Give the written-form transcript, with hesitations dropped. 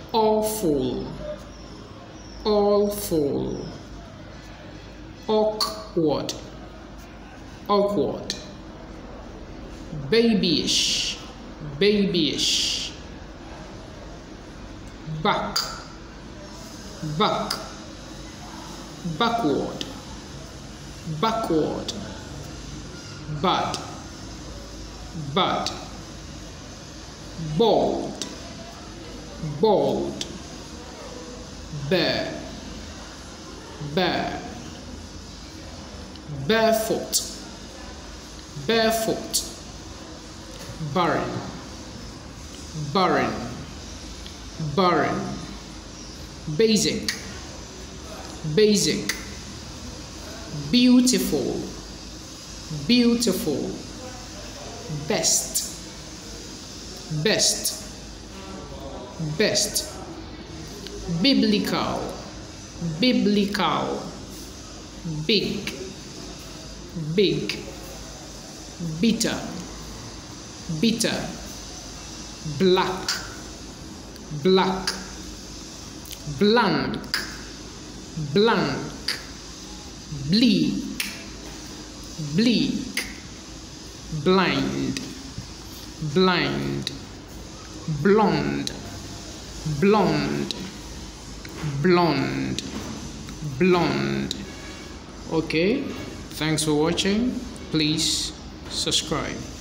awful, awful, awkward, awkward, babyish, babyish, back, back, backward, backward, bad, bad, bald, bald, bear, bear, barefoot, barefoot, barren, barren, barren, basic, basic, beautiful, beautiful, best, best, best, biblical, biblical, big, big, bitter, bitter, black, black, blank, blank, bleak, bleak, blind, blind, blonde, blonde, blonde, blonde. Okay, thanks for watching. Please subscribe.